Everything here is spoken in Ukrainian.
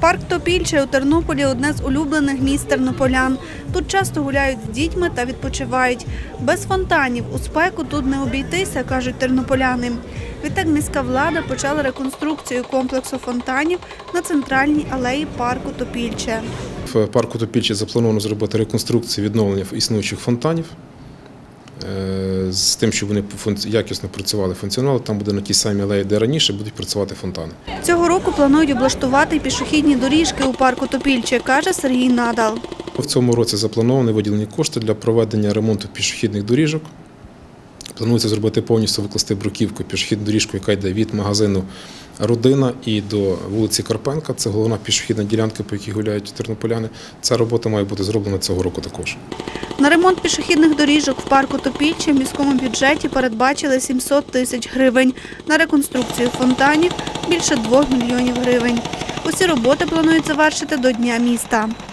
Парк Топільче у Тернополі – одне з улюблених місць тернополян. Тут часто гуляють з дітьми та відпочивають. Без фонтанів у спеку тут не обійтися, кажуть тернополяни. Відтак міська влада почала реконструкцію комплексу фонтанів на центральній алеї парку Топільче. В парку Топільче заплановано зробити реконструкцію відновлення існуючих фонтанів з тим, щоб вони якісно працювали, функціонували. Там буде на тій самій алеї, де раніше будуть працювати фонтани. Цього року планують облаштувати пішохідні доріжки у парку Топільче, каже Сергій Надал. В цьому році заплановані виділені кошти для проведення ремонту пішохідних доріжок. Планується зробити повністю викласти бруківку, пішохідну доріжку, яка йде від магазину «Родина» і до вулиці Карпенка. Це головна пішохідна ділянка, по якій гуляють тернополяни. Ця робота має бути зроблена цього року також. На ремонт пішохідних доріжок в парку Топільче в міському бюджеті передбачили 700 тисяч гривень. На реконструкцію фонтанів – більше 2 мільйонів гривень. Усі роботи планують завершити до Дня міста.